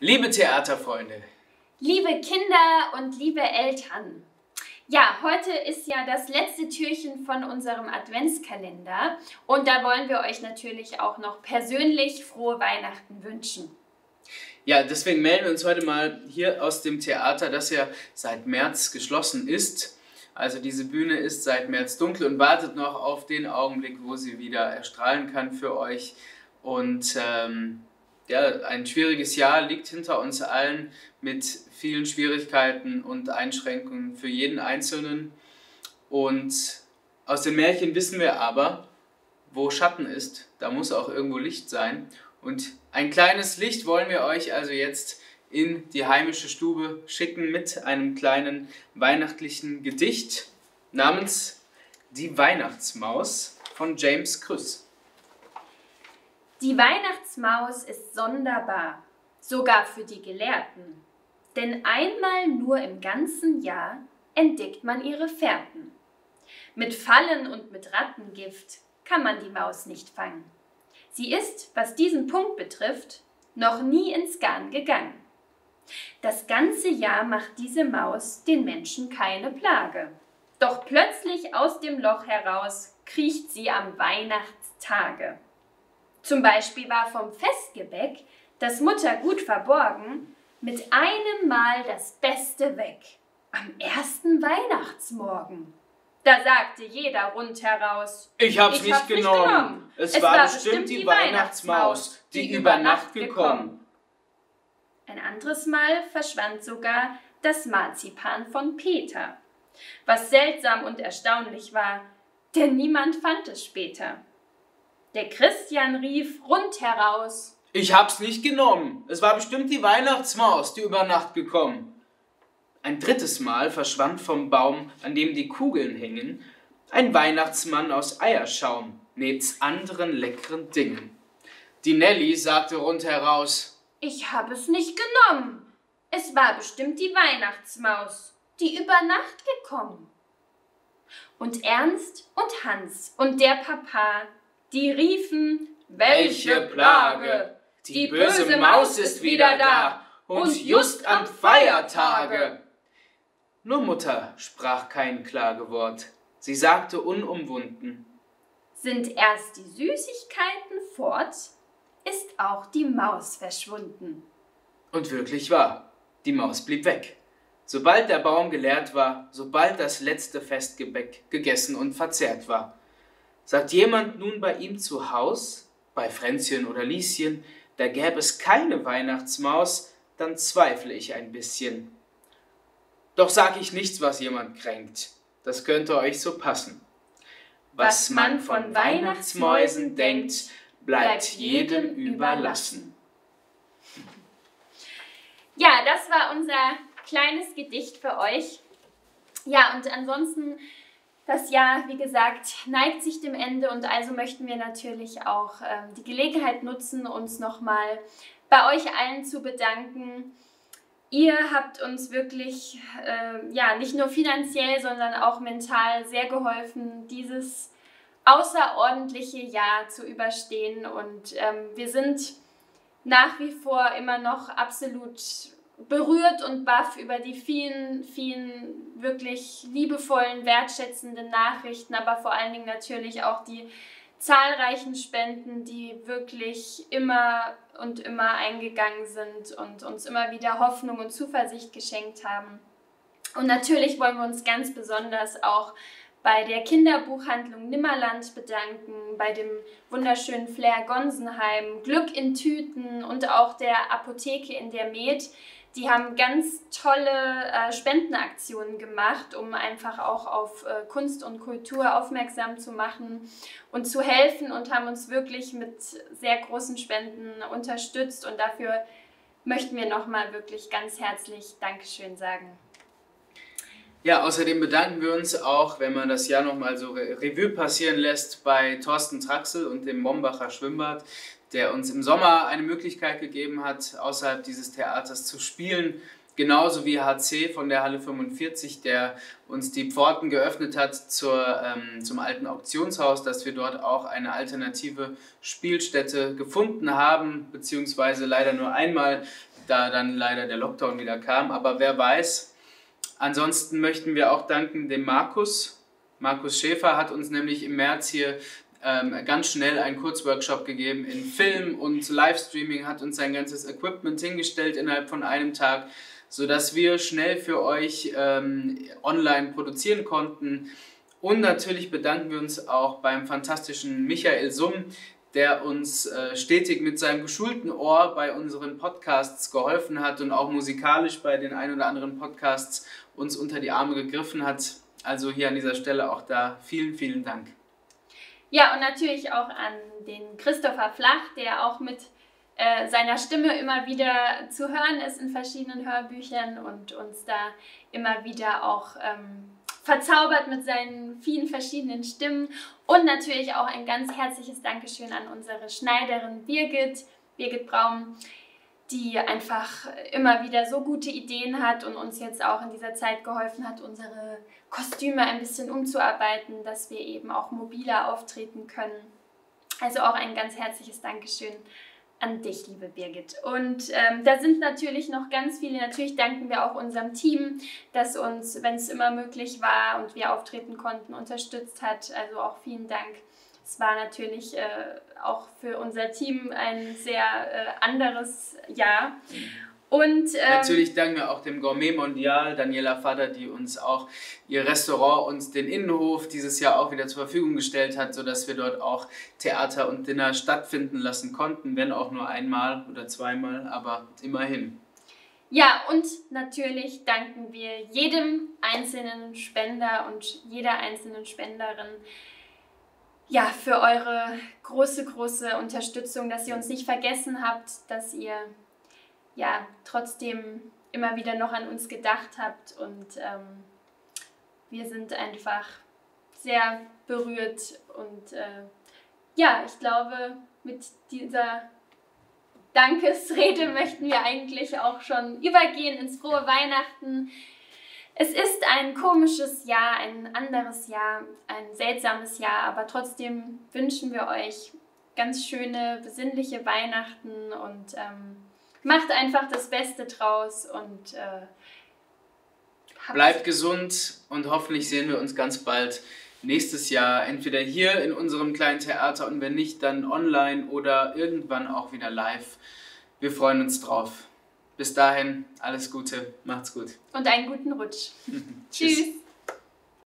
Liebe Theaterfreunde, liebe Kinder und liebe Eltern, ja, heute ist ja das letzte Türchen von unserem Adventskalender und da wollen wir euch natürlich auch noch persönlich frohe Weihnachten wünschen. ja, deswegen melden wir uns heute mal hier aus dem Theater, das ja seit März geschlossen ist. Also diese Bühne ist seit März dunkel und wartet noch auf den Augenblick, wo sie wieder erstrahlen kann für euch. Und ja, ein schwieriges Jahr liegt hinter uns allen mit vielen Schwierigkeiten und Einschränkungen für jeden Einzelnen. Und aus den Märchen wissen wir aber, wo Schatten ist, da muss auch irgendwo Licht sein. Und ein kleines Licht wollen wir euch also jetzt in die heimische Stube schicken mit einem kleinen weihnachtlichen Gedicht namens Die Weihnachtsmaus von James Krüss. Die Weihnachtsmaus ist sonderbar, sogar für die Gelehrten, denn einmal nur im ganzen Jahr entdeckt man ihre Fährten. Mit Fallen und mit Rattengift kann man die Maus nicht fangen. Sie ist, was diesen Punkt betrifft, noch nie ins Garn gegangen. Das ganze Jahr macht diese Maus den Menschen keine Plage. Doch plötzlich aus dem Loch heraus kriecht sie am Weihnachtstage. Zum Beispiel war vom Festgebäck, das Mutter gut verborgen, mit einem Mal das Beste weg, am ersten Weihnachtsmorgen. Da sagte jeder rundheraus: Ich hab's nicht genommen. Es war bestimmt die Weihnachtsmaus, die über Nacht gekommen. Ein anderes Mal verschwand sogar das Marzipan von Peter, was seltsam und erstaunlich war, denn niemand fand es später. Der Christian rief rundheraus: Ich hab's nicht genommen. Es war bestimmt die Weihnachtsmaus, die über Nacht gekommen. Ein drittes Mal verschwand vom Baum, an dem die Kugeln hingen, ein Weihnachtsmann aus Eierschaum, nebst anderen leckeren Dingen. Die Nelly sagte rundheraus: Ich hab es nicht genommen. Es war bestimmt die Weihnachtsmaus, die über Nacht gekommen. Und Ernst und Hans und der Papa, die riefen: Welche Plage! Die böse Maus ist wieder da und just am Feiertage. Nur Mutter sprach kein Klagewort. Sie sagte unumwunden: Sind erst die Süßigkeiten fort, ist auch die Maus verschwunden. Und wirklich wahr, die Maus blieb weg. Sobald der Baum geleert war, sobald das letzte Festgebäck gegessen und verzehrt war. Sagt jemand nun bei ihm zu Haus, bei Fränzchen oder Lieschen, da gäbe es keine Weihnachtsmaus, dann zweifle ich ein bisschen. Doch sag ich nichts, was jemand kränkt, das könnte euch so passen. Was man von Weihnachtsmäusen denkt, bleibt jedem überlassen. Ja, das war unser kleines Gedicht für euch. Ja, und ansonsten, das Jahr, wie gesagt, neigt sich dem Ende und also möchten wir natürlich auch die Gelegenheit nutzen, uns nochmal bei euch allen zu bedanken. Ihr habt uns wirklich, ja, nicht nur finanziell, sondern auch mental sehr geholfen, dieses außerordentliche Jahr zu überstehen und wir sind nach wie vor immer noch absolut berührt und baff über die vielen, vielen wirklich liebevollen, wertschätzenden Nachrichten, aber vor allen Dingen natürlich auch die zahlreichen Spenden, die wirklich immer und immer eingegangen sind und uns immer wieder Hoffnung und Zuversicht geschenkt haben. Und natürlich wollen wir uns ganz besonders auch bei der Kinderbuchhandlung Nimmerland bedanken, bei dem wunderschönen Flair Gonsenheim, Glück in Tüten und auch der Apotheke in der Med. Die haben ganz tolle Spendenaktionen gemacht, um einfach auch auf Kunst und Kultur aufmerksam zu machen und zu helfen und haben uns wirklich mit sehr großen Spenden unterstützt. Und dafür möchten wir nochmal wirklich ganz herzlich Dankeschön sagen. Ja, außerdem bedanken wir uns auch, wenn man das Jahr nochmal so Revue passieren lässt, bei Thorsten Traxel und dem Mombacher Schwimmbad, der uns im Sommer eine Möglichkeit gegeben hat, außerhalb dieses Theaters zu spielen. Genauso wie HC von der Halle 45, der uns die Pforten geöffnet hat zum alten Auktionshaus, dass wir dort auch eine alternative Spielstätte gefunden haben, beziehungsweise leider nur einmal da dann leider der Lockdown wieder kam. Aber wer weiß. Ansonsten möchten wir auch danken dem Markus. Markus Schäfer hat uns nämlich im März hier ganz schnell einen Kurzworkshop gegeben in Film und Livestreaming, hat uns sein ganzes Equipment hingestellt innerhalb von einem Tag, sodass wir schnell für euch online produzieren konnten. Und natürlich bedanken wir uns auch beim fantastischen Michael Summ, der uns stetig mit seinem geschulten Ohr bei unseren Podcasts geholfen hat und auch musikalisch bei den ein oder anderen Podcasts uns unter die Arme gegriffen hat. Also hier an dieser Stelle auch da vielen, vielen Dank. Ja, und natürlich auch an den Christopher Flach, der auch mit seiner Stimme immer wieder zu hören ist in verschiedenen Hörbüchern und uns da immer wieder auch verzaubert mit seinen vielen verschiedenen Stimmen. Und natürlich auch ein ganz herzliches Dankeschön an unsere Schneiderin Birgit Braun, die einfach immer wieder so gute Ideen hat und uns jetzt auch in dieser Zeit geholfen hat, unsere Kostüme ein bisschen umzuarbeiten, dass wir eben auch mobiler auftreten können. Also auch ein ganz herzliches Dankeschön an dich, liebe Birgit. Und da sind natürlich noch ganz viele, natürlich danken wir auch unserem Team, das uns, wenn es immer möglich war und wir auftreten konnten, unterstützt hat. Also auch vielen Dank. Es war natürlich auch für unser Team ein sehr anderes Jahr. Und natürlich danken wir auch dem Gourmet Mondial, Daniela Vader, die uns auch ihr Restaurant und den Innenhof dieses Jahr auch wieder zur Verfügung gestellt hat, sodass wir dort auch Theater und Dinner stattfinden lassen konnten, wenn auch nur einmal oder zweimal, aber immerhin. Ja, und natürlich danken wir jedem einzelnen Spender und jeder einzelnen Spenderin ja, für eure große, große Unterstützung, dass ihr uns nicht vergessen habt, dass ihr ja trotzdem immer wieder noch an uns gedacht habt und wir sind einfach sehr berührt und ja, ich glaube, mit dieser Dankesrede möchten wir eigentlich auch schon übergehen ins frohe Weihnachten. Es ist ein komisches Jahr, ein anderes Jahr, ein seltsames Jahr, aber trotzdem wünschen wir euch ganz schöne, besinnliche Weihnachten und macht einfach das Beste draus und bleibt gesund und hoffentlich sehen wir uns ganz bald nächstes Jahr entweder hier in unserem kleinen Theater und wenn nicht, dann online oder irgendwann auch wieder live. Wir freuen uns drauf. Bis dahin, alles Gute, macht's gut. Und einen guten Rutsch. Tschüss.